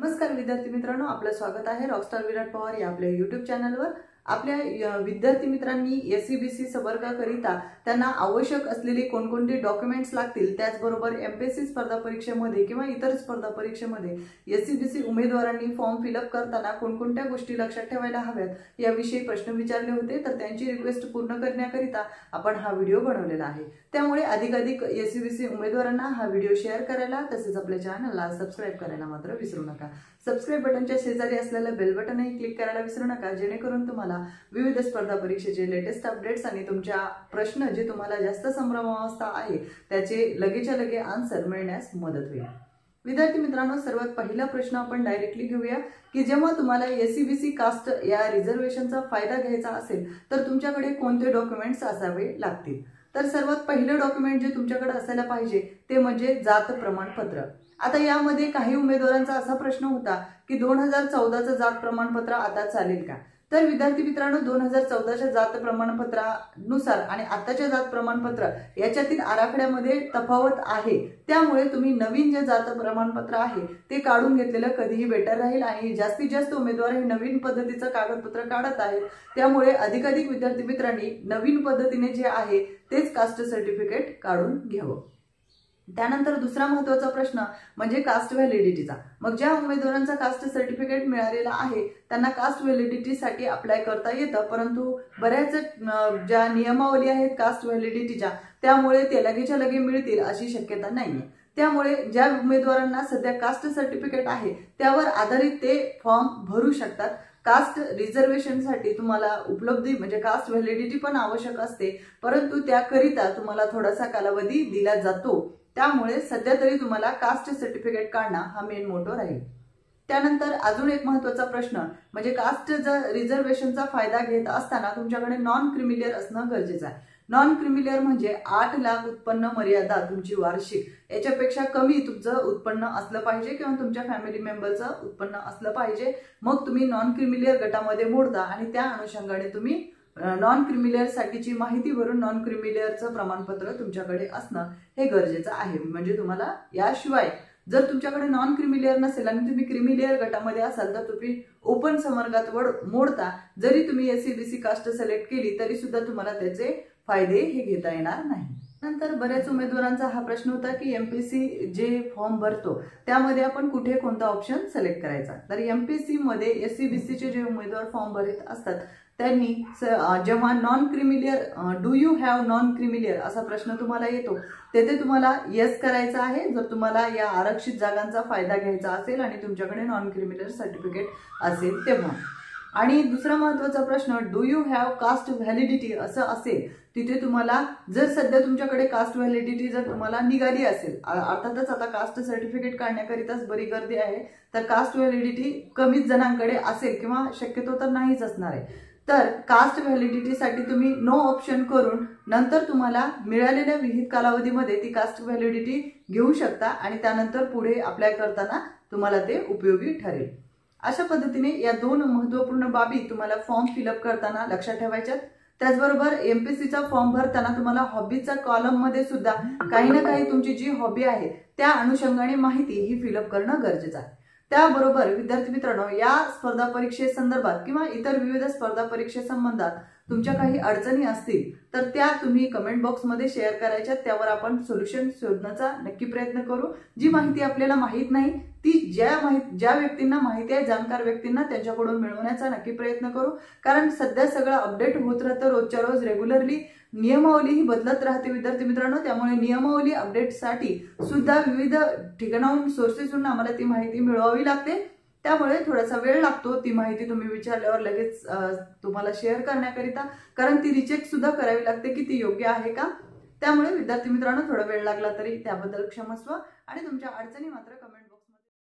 नमस्कार विद्यार्थी मित्रांनो, आपलं स्वागत आहे रॉकस्टार विराट पवार या आपल्या YouTube चॅनलवर। आपल्या विद्यार्थी मित्रांनी एससीबीसी संवर्गाकरिता त्यांना आवश्यक असलेले कोणकोणते डॉक्युमेंट्स लागतील, त्याचबरोबर एमपीएससी स्पर्धा परीक्षेमध्ये किंवा इतर स्पर्धा परीक्षेमध्ये एससीबीसी उमेदवारांनी फॉर्म फिलअप करताना कोणकोणत्या गोष्टी लक्षात ठेवायला हव्यात याविषयी प्रश्न विचारले होते। तर त्यांची रिक्वेस्ट पूर्ण करण्याकरिता आपण हा व्हिडिओ बनवलेला आहे। त्यामुळे अधिकाधिक एससीबीसी उमेदवारांना हा व्हिडिओ शेअर करायला तसेच आपल्या चॅनलला सबस्क्राइब करायला मात्र विसरू नका। सबस्क्राइब बटनच्या शेजारी असलेलं बेल बटनही क्लिक करायला विसरू नका, जेणेकरून तुम्हाला विविध स्पर्धा परीक्षेचे लेटेस्ट अपडेट्स आणि तुमच्या प्रश्न जे तुम्हाला जास्त संभ्रमावस्था आहे त्याचे लगेच्या लगे आन्सर मिळण्यास मदत होईल। विद्यार्थी मित्रांनो, सर्वात पहिला प्रश्न आपण डायरेक्टली घेऊया की जेव्हा तुम्हाला एससीबीसी कास्ट या रिझर्वेशनचा फायदा घ्यायचा असेल तर तुमच्याकडे कोणते डॉक्युमेंट्स असावे लागतील। तर सर्वात पहिलं डॉक्युमेंट जे तुमच्याकडे असायला पाहिजे ते म्हणजे जात प्रमाणपत्र। आता यामध्ये काही उमेदवारांचा असा प्रश्न होता की 2014चं जात प्रमाणपत्र आता चालेल का? तर विद्यार्थी मित्रांनो, 2014च्या जात प्रमाणपत्रानुसार आणि आताच्या जात प्रमाणपत्र याच्यातील आराखड्यामध्ये तफावत आहे। त्यामुळे तुम्ही नवीन जे जात प्रमाणपत्र आहे ते काढून घेतलेलं कधीही बेटर राहील आणि जास्तीत जास्त उमेदवार हे नवीन पद्धतीचं कागदपत्र काढत आहेत। त्यामुळे अधिकाधिक विद्यार्थी मित्रांनी नवीन पद्धतीने जे आहे तेच कास्ट सर्टिफिकेट काढून घ्यावं। त्यानंतर दुसरा महत्त्वाचा प्रश्न म्हणजे कास्ट व्हॅलिडिटीचा। मग ज्या उमेदवारांचा कास्ट सर्टिफिकेट मिळालेला आहे त्यांना कास्ट व्हॅलिडिटीसाठी अप्लाय करता येतं, परंतु बऱ्याच ज्या नियमावली आहेत कास्ट व्हॅलिडिटीच्या त्यामुळे ते लगेच्या लगे मिळतील अशी शक्यता नाहीये। त्यामुळे ज्या उमेदवारांना सध्या कास्ट सर्टिफिकेट आहे त्यावर आधारित ते फॉर्म भरू शकतात। कास्ट रिझर्वेशनसाठी तुम्हाला उपलब्धी म्हणजे कास्ट व्हॅलिडिटी पण आवश्यक असते, परंतु त्याकरिता तुम्हाला थोडासा कालावधी दिला जातो। त्यामुळे सध्या तरी तुम्हाला कास्ट सर्टिफिकेट काढणं हा मेन मोटो राहील। त्यानंतर अजून एक महत्त्वाचा प्रश्न म्हणजे कास्ट रिझर्वेशनचा फायदा घेत असताना तुमच्याकडे नॉन क्रिमिलियर असणं गरजेचं आहे। नॉन क्रिमिलियर म्हणजे 8 लाख उत्पन्न मर्यादा तुमची वार्षिक याच्यापेक्षा कमी तुमचं उत्पन्न असलं पाहिजे किंवा तुमच्या फॅमिली मेंबरचं उत्पन्न असलं पाहिजे। मग तुम्ही नॉन क्रिमिलियर गटामध्ये मोडता आणि त्या अनुषंगाने तुम्ही नॉन क्रिमिलियर साठीची माहिती भरून नॉन क्रिमिलियरचं प्रमाणपत्र तुमच्याकडे असणं हे गरजेचं आहे। म्हणजे तुम्हाला याशिवाय जर तुमच्याकडे नॉन क्रिमिलियर नसेल आणि तुम्ही क्रिमिलियर गटामध्ये असाल तर तुम्ही ओपन संवर्गात मोडता। जरी तुम्ही एससीबीसी कास्ट सिलेक्ट केली तरी सुद्धा तुम्हाला त्याचे फायदे हे घेता येणार नाही। नंतर बऱ्याच उमेदवारांचा हा प्रश्न होता की एमपीएससी जे फॉर्म भरतो त्यामध्ये आपण कुठे कोणता ऑप्शन सिलेक्ट करायचा। तर एमपीएससी मध्ये एससीबीसीचे जे उमेदवार फॉर्म भरत असतात त्यांनी जेव्हा non creamy layer do you have non creamy layer असा प्रश्न तुम्हाला येतो तेथे तुम्हाला येस करायचं आहे जर तुम्हाला या आरक्षित जागांचा फायदा घ्यायचा असेल आणि तुमच्याकडे नॉन क्रिमिलियर सर्टिफिकेट असेल तेव्हा। आणि दुसरा महत्त्वाचा प्रश्न do you have caste validity असं असेल तिथे तुम्हाला जर सध्या तुमच्याकडे कास्ट व्हॅलिडिटी जर तुम्हाला निघाली असेल, अर्थातच आता कास्ट सर्टिफिकेट काढण्याकरिताच बरी गर्दी आहे, तर कास्ट व्हॅलिडिटी कमीच जणांकडे असेल किंवा शक्यतो तर नाहीच असणार आहे, तर कास्ट व्हॅलिडिटीसाठी तुम्ही नो ऑप्शन करून नंतर तुम्हाला मिळालेल्या विहित कालावधीमध्ये ती कास्ट व्हॅलिडिटी घेऊ शकता आणि त्यानंतर पुढे अप्लाय करताना तुम्हाला ते उपयोगी ठरेल। अशा पद्धतीने या दोन महत्त्वपूर्ण बाबी तुम्हाला फॉर्म फिलअप करताना लक्षात ठेवायच्यात। त्याचबरोबर एमपीएससीचा फॉर्म भरताना तुम्हाला हॉबीचा कॉलम मध्ये सुद्धा काही ना काही तुमची जी हॉबी आहे त्या अनुषंगाने माहिती ही फिलअप करणं गरजेचं आहे। त्याबरोबर विद्यार्थी मित्रांनो, या स्पर्धा परीक्षेसंदर्भात किंवा इतर विविध स्पर्धा परीक्षेसंबंधात तुमच्या काही अडचणी असतील तर त्या तुम्ही कमेंट बॉक्समध्ये शेअर करायच्या, त्यावर आपण सोल्युशन शोधण्याचा नक्की प्रयत्न करू। जी माहिती आपल्याला माहित नाही ती ज्या व्यक्तींना माहिती आहे, जाणकार व्यक्तींना त्यांच्याकडून मिळवण्याचा नक्की प्रयत्न करू, कारण सध्या सगळं अपडेट होत राहतं रोजच्या रोज रेग्युलरली। नियमावली ही बदलत राहते विद्यार्थी मित्रांनो, त्यामुळे नियमावली अपडेटसाठी सुद्धा विविध ठिकाणाहून सोर्सेसहून आम्हाला ती माहिती मिळवावी लागते। त्यामुळे थोडासा वेळ लागतो ती माहिती तुम्ही विचारल्यावर लगेच तुम्हाला शेअर करण्याकरिता, कारण ती रिचेक सुद्धा करावी लागते की ती योग्य आहे का। त्यामुळे विद्यार्थी मित्रांनो, थोडा वेळ लागला तरी त्याबद्दल क्षमस्व आणि तुमच्या अडचणी मात्र कमेंट